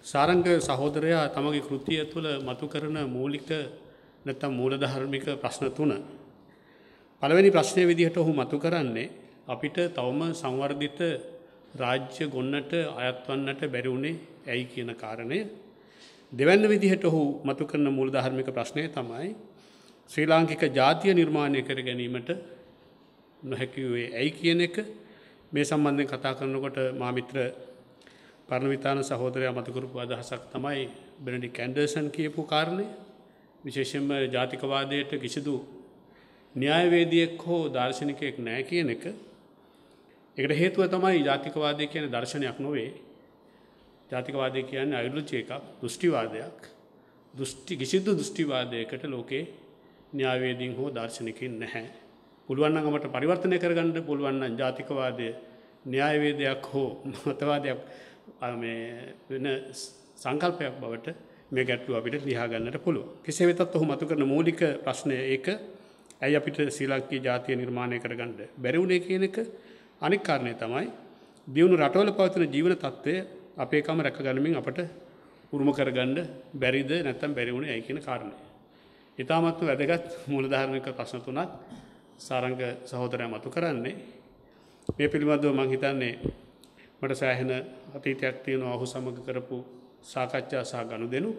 සාරංග සහෝදරයා තමගේ කෘතිය තුළ මතු කරන මූලික නැත්නම් මූලධර්මික ප්‍රශ්න තුන. පළවෙනි ප්‍රශ්නය විදිහට ඔහු මතු කරන්නේ අපිට තවම සංවර්ධිත රාජ්‍ය ගොන්නට අයත් වන්නට බැරි වුණේ ඇයි කියන කාරණය. දෙවැන්න විදිහට ඔහු මතු කරන මූලධර්මික ප්‍රශ්නය තමයි ශ්‍රී ලාංකික ජාතිය නිර්මාණය කර ගැනීමට නොහැකි වූයේ ඇයි කියන එක. මේ සම්බන්ධයෙන් කතා කරනකොට මා මිත්‍ර පරණවිතාන සහෝදරයා මතු කරපු අදහසක් තමයි බෙනඩික් ඇන්ඩර්සන් කියපු කාරණය. විශේෂයෙන්ම ජාතිකවාදයට කිසිදු න්‍යායවේදියෙක් හෝ දාර්ශනිකයෙක් නැහැ කියන එක. ඒකට හේතුව තමයි ජාතිකවාදය කියන්නේ දර්ශනයක් නොවේ. ජාතිකවාදය කියන්නේ අයිඩියොලොජි එකක්, දෘෂ්ටිවාදයක්. කිසිදු දෘෂ්ටිවාදයකට ලෝකේ න්‍යායවේදීන් හෝ දාර්ශනිකයින් නැහැ. පුළුවන් නම් අපට පරිවර්තනය කරගන්න පුළුවන් නම් ජාතිකවාදය න්‍යායවේදයක් හෝ මතවාදයක් වෙන සංකල්පයක් බවට මේ ගැටලුව අපිට ලියා ගන්නට පුළුවන්. කෙසේ වෙතත් ඔහු මතු කරන මූලික ප්‍රශ්නය ඒක. ඇයි අපිට ශ්‍රී ලාංකීය ජාතිය නිර්මාණය කරගන්න බැරි වුණේ කියන එක. අනෙක් කාරණය තමයි දියුණු රටවල පවතින ජීවන තත්ත්වය අපේකම රැකගැනීමෙන් අපට උරුම කරගන්න බැරිද නැත්නම් බැරි වුණේ ඇයි කියන කාරණය. ඊටාමත්ම වැදගත් මූලධර්මික ප්‍රශ්න තුනක් සාරංග සහෝදරයා මතු කරන්නේ. මේ පිළිබඳව මම හිතන්නේ මට සෑහෙන අතීතයක් තියෙනවා ඔහු සමග කරපු සාකච්ඡා සහ ගනුදෙනු.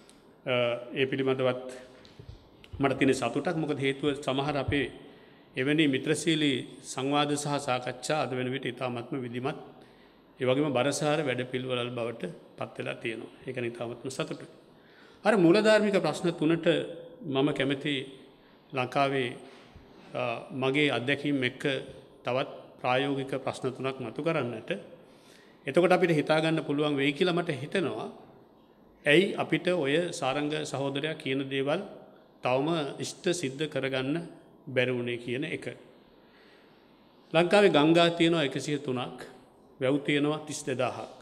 ඒ පිළිබඳවත් මට තියෙන සතුටක්. මොකද හේතුව සමහර අපේ එවැනි මිත්‍රශීලී සංවාද සහ සාකච්ඡා අද වෙන විට ඉතාමත්ම විධිමත් ඒ වගේම බරසාර වැඩපිළිවෙළ බවට පත් වෙලා තියෙනවා. ඒක නිතාමත්ම සතුටුයි. අර මූලධර්මික ප්‍රශ්න තුනට මම කැමති ලංකාවේ මගේ අත්දැකීම් එක්ක තවත් ප්‍රායෝගික ප්‍රශ්න තුනක් මතු කරන්නට. එතකොට අපිට හිතා ගන්න පුළුවන් වෙයි කියලා මට හිතෙනවා. ඇයි අපිට ඔය සාරංග සහෝදරයා කියන දේවල් තවම ඉෂ්ට සිද්ධ කරගන්න බැරි වුණේ කියන එක. ලංකාවේ ගංගා තියෙනවා 103ක්, වැව් තියෙනවා 32000ක්.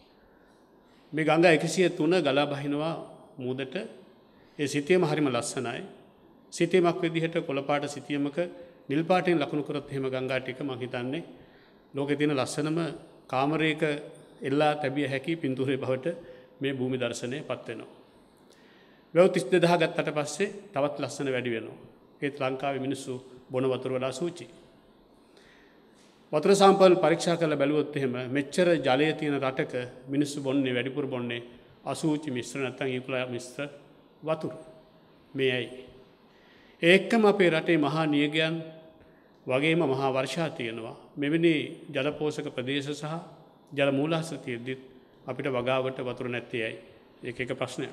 මේ ගංගා 103 ගලා බහිනවා මූදට. ඒ සිතියම හරිම ලස්සනයි. සිතියමක් විදිහට කොළපාට සිතියමක නිල් පාටින් ලකුණු කරොත් එහෙම ගංගා ටික මම හිතන්නේ ලෝකේ තියෙන ලස්සනම කාමරයක එල්ලා තැබිය හැකි පින්තූරේ බවට මේ භූමි දර්ශනය පත් වෙනවා. වැව් 32000 ගත්තට පස්සේ තවත් ලස්සන වැඩි වෙනවා. ඒත් ලංකාවේ මිනිස්සු බොන වතුර වඩා සූචි. වතුර සාම්පල් පරීක්ෂා කරලා බැලුවොත් එහෙම මෙච්චර ජලය තියෙන රටක මිනිස්සු බොන්නේ වැඩිපුර බොන්නේ අසූචි මිශ්‍ර නැත්නම් ඉකුලා මිශ්‍ර වතුර. මේ ඇයි? ඒකම අපේ රටේ මහා නියගයන් වගේම මහා වර්ෂා තියෙනවා. මෙවැනි ජල පෝෂක ප්‍රදේශ සහ ජල මූලාශ්‍ර තියෙද්දිත් අපිට වගාවට වතුර නැත්තේ ඇයි? ඒක එක ප්‍රශ්නයක්.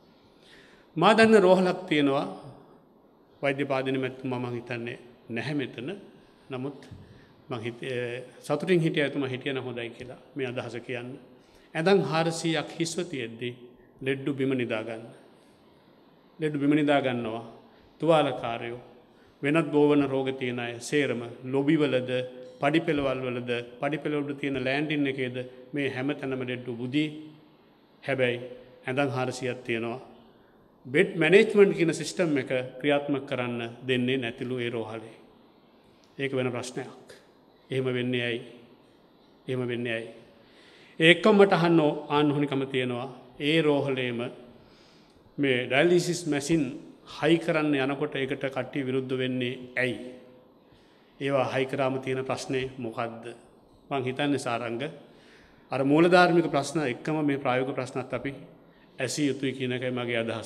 මා දන්න රෝහලක් තියෙනවා වෛද්‍ය පාදින මැතිතුමා මම හිතන්නේ නැහැ මෙතන. නමුත් මම සතුටින් හිටියා එතුමා හිටියන හොඳයි කියලා මේ අදහස කියන්න. ඇඳන් 400ක් හිස්ව තියෙද්දි ලෙඩ්ඩු බිම නිදා ගන්න. ලෙඩ්ඩු බිම නිදා ගන්නවා. තුවාලකාරයෝ වෙනත් බෝවන රෝග තියෙන අය සේරම ලොබිවලද පඩිපෙළවල් වලද පඩිපෙළවලට තියෙන ලෑන්ඩින් එකේද මේ හැම තැනම ලෙඩ්ඩු බුදී. හැබැයි ඇඳන් 400ක් තියෙනවා. බෙඩ් මැනේජ්මන්ට් කියන සිස්ටම් එක ක්‍රියාත්මක කරන්න දෙන්නේ නැතිලු ඒ රෝහලේ. ඒක වෙන ප්‍රශ්නයක්. එහෙම වෙන්නේ ඇයි? එහෙම වෙන්නේ ඇයි? ඒකම මට අහන්න ඕනකම තියෙනවා. ඒ රෝහලේම මේ ඩයලිසිස් මැෂින් හයි කරන්න යනකොට ඒකට කට්ටිය විරුද්ධ වෙන්නේ ඇයි? ඒවා හයි කරාම තියෙන ප්‍රශ්නේ මොකද්ද? මං හිතන්නේ සාරංග අර මූලධර්මික ප්‍රශ්න එක්කම මේ ප්‍රායෝගික ප්‍රශ්නත් අපි ඇසිය යුතුයි කියන එකයි මගේ අදහස.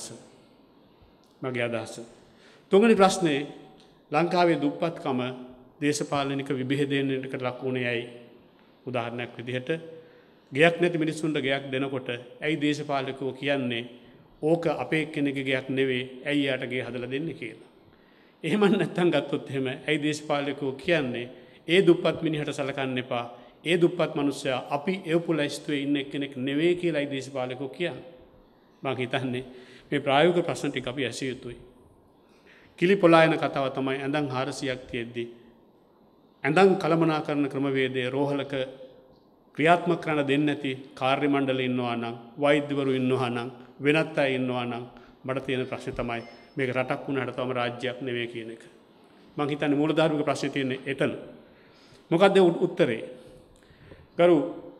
තුන්වෙනි ප්‍රශ්නේ ලංකාවේ දුප්පත්කම දේශපාලනික විභේදයකට ලක් වුණේ ඇයි? උදාහරණයක් විදිහට ගයක් නැති මිනිස්සුන්ට ගයක් දෙනකොට ඇයි දේශපාලකයෝ කියන්නේ ඕක අපේ කෙනෙකුගේ ගයක් නෙවෙයි ඇයි යාට ගේ හදලා දෙන්නේ කියලා. එහෙම නැත්නම් ගත්තොත් එහෙම ඇයි දේශපාලකයෝ කියන්නේ ඒ දුප්පත් මිනිහට සලකන්න එපා. ඒ දුප්පත් මිනිස්සයා අපි එව්පුලයිස්තුවේ ඉන්න කෙනෙක් නෙවෙයි කියලා ඇයි දේශපාලකයෝ කියන්නේ. මම හිතන්නේ මේ ප්‍රායෝගික ප්‍රශ්න ටික අපි ඇසිය යුතුයි. කිලි පොලායන කතාව තමයි ඇඳන් 400ක් තියෙද්දි ඇඳන් කළමනාකරන ක්‍රමවේදයේ රෝහලක ක්‍රියාත්මක කරන්න දෙන්නේ නැති කාර්ය මණ්ඩල ඉන්නවා නම් වෛද්‍යවරු ඉන්නවා නම් වෙනත් අය ඉන්නවා නම් මට තියෙන ප්‍රශ්නේ තමයි මේක රටක් වුණාට තවම රාජ්‍යයක් නෙවෙයි කියන එක. මම හිතන්නේ මූලධර්මික ප්‍රශ්නේ තියෙන්නේ එතන. මොකක්ද උත්තරේ? ගරු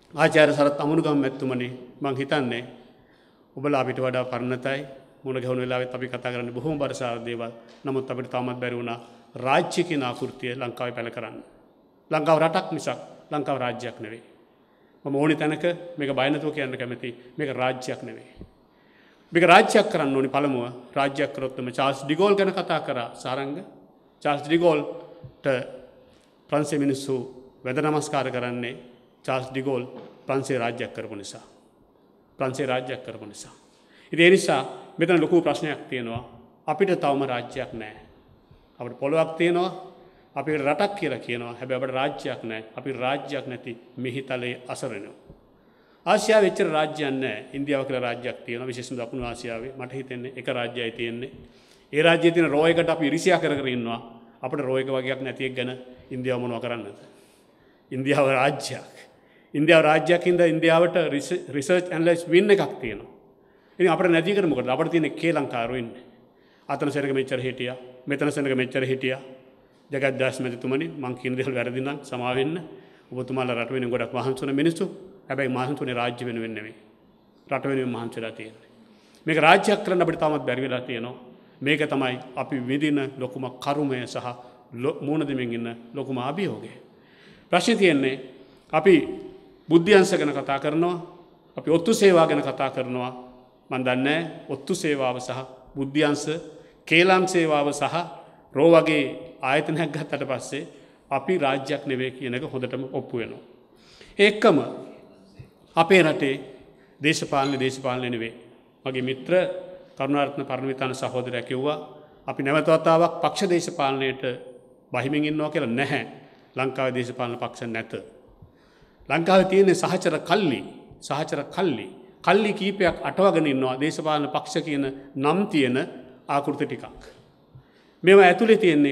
ආචාර්ය සරත් අමුණුගම මැතිතුමනි මං හිතන්නේ ඔබලා අපිට වඩා පරණතයි මුණ ගැහුණු වෙලාවෙත් අපි කතා කරන්නේ බොහොම බරසාර දේවල්. නමුත් අපිට තාමත් බැරි වුණා රාජ්‍ය කියන ආකෘතිය ලංකාවේ පැල කරන්න. ලංකාව රටක් මිසක් ලංකාව රාජ්‍යයක් නෙවෙයි. මම ඕනි තැනක මේක බය නැතුව කියන්න කැමතියි මේක රාජ්‍යයක් නෙවෙයි. මේක රාජ්‍යයක් කරන්න ඕනි පළමුව රාජ්‍යයක් කරොත් තමයි චාල්ස් ඩිගෝල් ගැන කතා කරා සාරංග. චාල්ස් ඩිගෝල්ට ප්‍රංශ මිනිස්සු වැඳ නමස්කාර කරන්නේ චාල්ස් ඩිගෝල් ප්‍රංශේ රාජ්‍යයක් කරපු නිසා. ප්‍රංශේ රාජ්‍යයක් කරපු නිසා. ඉතින් ඒ නිසා මෙතන ලොකු ප්‍රශ්නයක් තියෙනවා. අපිට තවම රාජ්‍යයක් නැහැ. අපිට පොළොවක් තියෙනවා. අපිට රටක් කියලා කියනවා. හැබැයි අපිට රාජ්‍යයක් නැහැ. අපි රාජ්‍යයක් නැති මිහිතලේ අසරණෝ. ආසියාවේ එච්චර රාජ්‍යයක් නැහැ. ඉන්දියාව කියලා රාජ්‍යයක් තියෙනවා. විශේෂයෙන්ම දකුණු ආසියාවේ. මට හිතෙන්නේ එක රාජ්‍යයයි තියෙන්නේ. ඒ රාජ්‍යයේ තියෙන රෝ එකට අපි ඉරිසියා කර කර ඉන්නවා. අපිට රෝ එක වගේක් නැති එක ගැන ඉන්දියාව මොනව කරන්නද? ඉන්දියාව රාජ්‍යයක්. ඉන්දියාව රාජ්‍යයකින්ද ඉන්දියාවට රිසර්ච් ඇනලයිස් වින් එකක් තියෙනවා. ඉතින් අපිට නැති එකට මොකද? අපිට තියෙන ශ්‍රී ලංකාවරු ඉන්නේ. අතන සෙනග මෙච්චර හිටියා. මෙතන සෙනග මෙච්චර හිටියා. ජගත්දාස් මැතිතුමනි මං කියන දේවල් වැරදි නම් සමා වෙන්න. ඔබතුමාලා රට වෙනුවෙන් ගොඩක් මහන්සි වෙන මිනිස්සු. හැබැයි මහන්සි වෙන්නේ රාජ්‍ය වෙනුවෙන් නෙවෙයි. රට වෙනුවෙන් මහන්සි වෙලා තියෙන්නේ. මේක රාජ්‍යයක් කරන්න අපිට තාමත් බැරි වෙලා තියෙනවා. මේක තමයි අපි විඳින ලොකුම කරුමය සහ මූණ දෙමින් ඉන්න ලොකුම අභියෝගය. ප්‍රශ්නේ තියෙන්නේ අපි බුද්ධ්‍යංශ ගැන කතා කරනවා. අපි ඔත්තු සේවා ගැන කතා කරනවා. මම දන්නේ ඔත්තු සේවාව සහ බුද්ධ්‍යංශ කේලම් සේවාව සහ රෝ වගේ ආයතනයක් ගත්තට පස්සේ අපි රාජ්‍යයක් නෙවෙයි කියන එක හොඳටම ඔප්පු වෙනවා. ඒකම අපේ රටේ දේශපාලන නෙවෙයි. මගේ මිත්‍ර කරුණාරත්න පරණවිතාන සහෝදරයා කිව්වා අපි නැවත වතාවක් පක්ෂ දේශපාලනයට බහිමින් ඉන්නවා කියලා නැහැ. ලංකාවේ දේශපාලන පක්ෂ නැත. ලංකාවේ තියෙන සහචර කල්ලි කීපයක් අටවගෙන ඉන්නවා දේශපාලන පක්ෂ කියන නම් තියෙන ආකෘති ටිකක්. මේවා ඇතුලේ තියෙන්නේ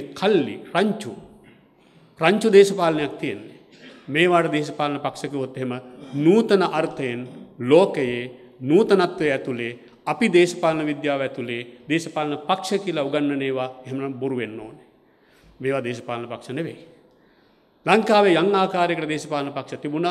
රංචු දේශපාලනයක් තියෙන්නේ. මේවාට දේශපාලන පක්ෂ කිව්වොත් එහෙම නූතන අර්ථයෙන් ලෝකයේ නූතනත්වයේ ඇතුලේ අපි දේශපාලන විද්‍යාව ඇතුලේ දේශපාලන පක්ෂ කියලා උගන්වන ඒවා එහෙමනම් බොරු වෙන්න ඕනේ. මේවා දේශපාලන පක්ෂ නෙවෙයි. ලංකාවේ යම් ආකාරයකට දේශපාලන පක්ෂ තිබුණා.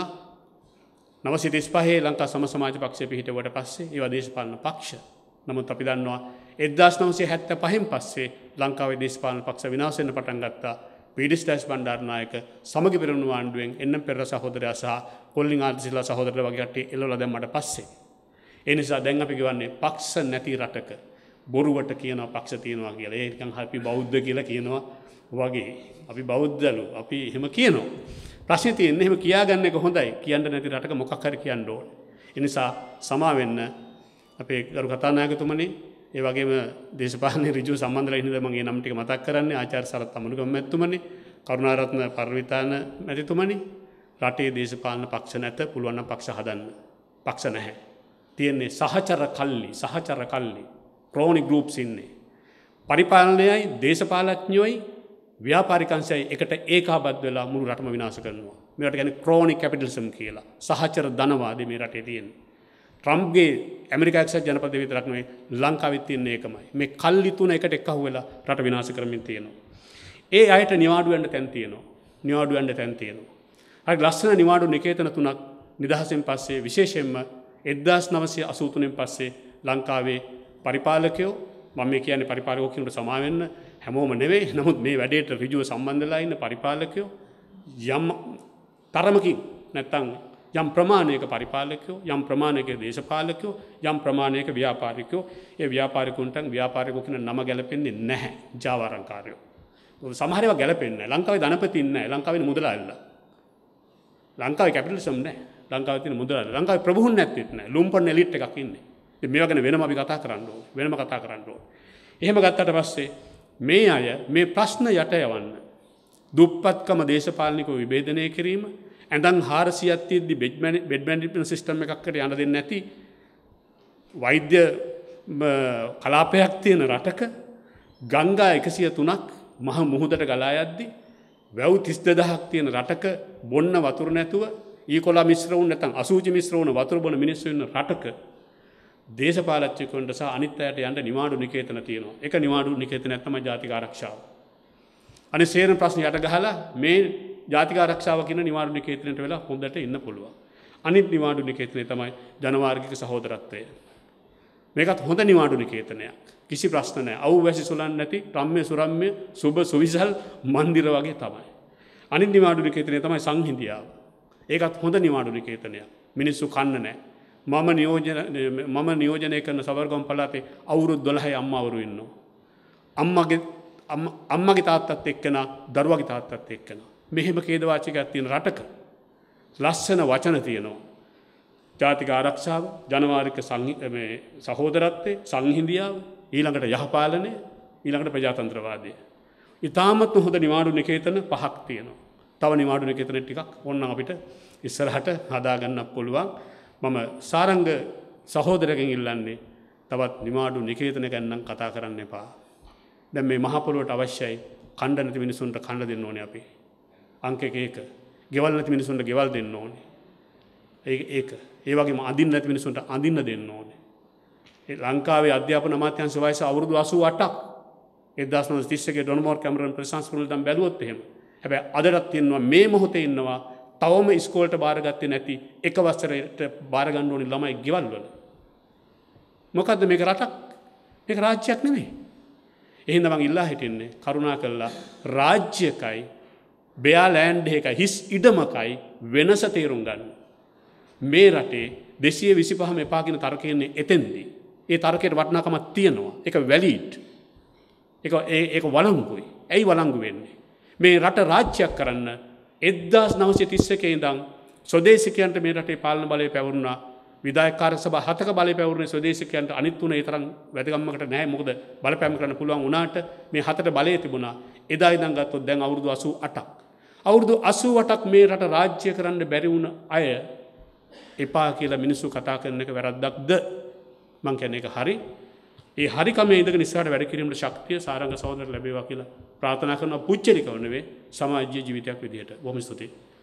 935 ලංකා සම සමාජ පක්ෂය පිහිටුවට පස්සේ ඒවා දේශපාලන පක්ෂ. නමුත් අපි දන්නවා 1975න් පස්සේ ලංකාවේ දේශපාලන පක්ෂ විනාශ වෙන්න පටන් ගත්තා. පීඩිස්දාස් බණ්ඩාරනායක සමගි පෙරමුණු ආණ්ඩුවෙන් එන්නම් පෙරේරා සහෝදරයා සහ කොල්ලින් ආදිසිලා සහෝදරලා වගේ කට්ටිය එළවලා දැම්මට පස්සේ ඒ නිසා දැන් අපි කියවන්නේ පක්ෂ නැති රටක බොරුවට කියනවා පක්ෂ තියනවා කියලා. ඒ නිකන් අපි බෞද්ධ කියලා කියනවා වගේ. අපි බෞද්ධලු අපි එහෙම කියනවා. ප්‍රශ්නේ තියෙන්නේ එහෙම කියාගන්න එක හොඳයි. කියන්න නැති රටක මොකක් හරි කියන්න ඕනේ. ඒ නිසා සමා වෙන්න අපේ ගරු කතානායකතුමනි ඒ වගේම දේශපාලන ඍජු සම්බන්ධලා ඉන්න මම මේ නම් ටික මතක් කරන්නේ ආචාර්ය සරත් අමුණුගම මැතිතුමනි කරුණාරත්න පරණවිතාන මැතිතුමනි රටේ දේශපාලන පක්ෂ නැත පුළුවන් නම් පක්ෂ හදන්න. පක්ෂ නැහැ. තියෙන්නේ සහචර කල්ලි ක්‍රෝනික් ගෲප්ස් ඉන්නේ. පරිපාලනයයි දේශපාලඥයෝයි ව්‍යාපාරිකංශයයි එකට ඒකාබද්ධ වෙලා මුළු රටම විනාශ කරනවා. මේකට කියන්නේ ක්‍රෝනික් කැපිටලිසම් කියලා. සහචර ධනවාදී මේ රටේ තියෙන්නේ. ට්‍රම්ප්ගේ ඇමරිකා එක්සත් ජනපදයේ විතරක් නෙවෙයි ලංකාවෙත් තියෙන එකමයි. මේ කල්ලි තුන එකට එක්කහුව වෙලා රට විනාශ කරමින් තියෙනවා. ඒ අයට නිවාඩු වෙන්න තැන් තියෙනවා. හරි ලස්සන නිවාඩු නිකේතන තුනක් නිදහසෙන් පස්සේ විශේෂයෙන්ම 1983න් පස්සේ ලංකාවේ පරිපාලකයෝ මම මේ කියන්නේ පරිපාලකයෝ කියනට සමා වෙන්න හැමෝම නෙවෙයි. නමුත් මේ වැඩේට ඍජුව සම්බන්ධලා ඉන්න පරිපාලකයෝ යම් තරමකින් නැත්තම් යම් ප්‍රමාණයක පරිපාලකයෝ යම් ප්‍රමාණයක දේශපාලකයෝ යම් ප්‍රමාණයක ව්‍යාපාරිකයෝ ඒ ව්‍යාපාරිකයෝ කියන නම ගැලපෙන්නේ නැහැ ජාවාරම්කාරයෝ. සමහර ඒවා ගැලපෙන්නේ නැහැ. ලංකාවේ ධනපති නැහැ. ලංකාවේ මුදලාල්ලා. ලංකාවේ කැපිටලිසම් නැහැ. ලංකාවේ තියෙන මුදලාල්ලා. ලංකාවේ ප්‍රභූන් නැත්තේත් නැහැ. ලුම්පන් එලිට් එකක් ඉන්නේ. ඉතින් මේවා ගැන වෙනම අපි කතා කරන්න ඕනේ. වෙනම කතා කරන්න ඕනේ. එහෙම ගත්තට පස්සේ මේ අය මේ ප්‍රශ්න යට යවන්න දුප්පත්කම දේශපාලනිකව විභේදනය කිරීම ඇඳන් 400ක් තියෙද්දි බෙඩ් මැනේජ්මන්ට් සිස්ටම් එකකට යන්න දෙන්නේ නැති වෛද්‍ය කලාපයක් තියෙන රටක ගංගා 103ක් මහ මුහුදට ගලා යද්දි වැව් 32000ක් තියෙන රටක බොන්න වතුර නැතුව ඊකොලා මිශ්‍ර වුණ නැත්නම් අසූචි මිශ්‍ර වුණ වතුර බොන මිනිස්සු ඉන්න රටක දේශපාලඥයෙකුන්ට සහ අනිත් අයට යන්න නිවාඩු නිකේතන තියෙනවා. ඒක නිවාඩු නිකේතනයක් තමයි ජාතික ආරක්ෂාව. අනේ සේරම ප්‍රශ්න යට ගහලා මේ ජාතික ආරක්ෂාව කියන නිවාඩු නිකේතනයට වෙලා හොඳට ඉන්න පුළුවන්. අනිත් නිවාඩු නිකේතනය තමයි ජනවාර්ගික සහෝදරත්වය. මේකත් හොඳ නිවාඩු නිකේතනයක්. කිසි ප්‍රශ්න නැහැ. අවුවැසි සුලන් නැති රම්ම්‍ය සුරම්ම්‍ය සුබ සුවිසල් මන්දිර වගේ තමයි. අනිත් නිවාඩු නිකේතනය තමයි සංහිඳියාව. ඒකත් හොඳ නිවාඩු නිකේතනයක්. මිනිස්සු කන්න නැහැ. මම නියෝජනය කරන සබර්ගම් පළාතේ අවුරුදු 12 අම්මවරු ඉන්නවා. අම්මගේ තාත්තත් එක්කන දරුවගේ තාත්තත් එක්කන. මෙහෙම ඛේදවාචකයක් තියෙන රටක ලස්සන වචන තියෙනවා. ජාතික ආරක්ෂාව, ජනවාරික සහෝදරත්වය, සංහිඳියාව, ඊළඟට යහපාලනය, ඊළඟට ප්‍රජාතන්ත්‍රවාදය. ඉතාමත් හොඳ නිවාඩු නිකේතන 5ක් තියෙනවා. තව නිවාඩු නිකේතන ටිකක් ඕනනම් අපිට ඉස්සරහට හදාගන්න පුළුවන්. මම සාරංග සහෝදරගෙන් ඉල්ලන්නේ තවත් නිවාඩු නිකේතන ගැන නම් කතා කරන්න එපා. දැන් මේ මහ පොළොවට අවශ්‍යයි කණ්ඩ නැති මිනිසුන්ට කණ්ඩ දෙන්න ඕනේ අපි. අංක 1. ගෙවල් නැති මිනිසුන්ට ගෙවල් දෙන්න ඕනේ. ඒක. ඒ වගේම අඳින්න නැති මිනිසුන්ට අඳින්න දෙන්න ඕනේ. ලංකාවේ අධ්‍යාපන අමාත්‍යාංශ වයස අවුරුදු 88ක්. 1931 ඩොනමෝර් කැමරන් ප්‍රශංසකවල දැන් බැලුවොත් එහෙම. හැබැයි අදටත් තියෙනවා මේ මොහොතේ ඉන්නවා තවම ඉස්කෝලේට බාරගත්තේ නැති එක වසරේට බාර ගන්න ඕනේ ළමයි ගෙවල් වල. මොකද්ද මේක රටක්? මේක රාජ්‍යයක් නෙමෙයි. එහෙනම් මම ඉල්ලා හිටින්නේ කරුණා කළා රාජ්‍යකයි බෙයා ලෑන්ඩ් එකයි හිස් ඉඩමකයි වෙනස තේරුම් ගන්න. මේ රටේ 225ම එපා කියන තර්කයන්නේ එතෙන්දී. ඒ තර්කයට වටිනාකමක් තියෙනවා. ඒක වැලිඩ්. ඒක වළංගුයි. ඇයි වළංගු වෙන්නේ? මේ රට රාජ්‍යයක් කරන්න 1931 ඉඳන් ස්වදේශිකයන්ට මේ රටේ පාලන බලය පැවරුණා. විධායක කාර්ය සභා 7ක බලය පැවරුනේ ස්වදේශිකයන්ට. අනිත් තුන ඒ තරම් වැදගත්මකට නැහැ. මොකද බලපෑම් කරන්න පුළුවන් වුණාට මේ 7ට බලය තිබුණා. එදා ඉඳන් ගත්තොත් දැන් අවුරුදු 88ක්. අවුරුදු 88ක් මේ රට රාජ්‍ය කරන්න බැරි වුණ අය එපා කියලා මිනිස්සු කතා කරන එක වැරද්දක්ද? මං කියන්නේ ඒක හරි. ඒ හරිකමේ ඉඳගෙන ඉස්සරහට වැඩ කිරීමේ ශක්තිය සාරංග සහෝදර ලැබේවා කියලා ප්‍රාර්ථනා කරනවා. පුච්චලිකව නෙවෙයි සමාජීය ජීවිතයක් විදිහට. බොහොම ස්තුතියි.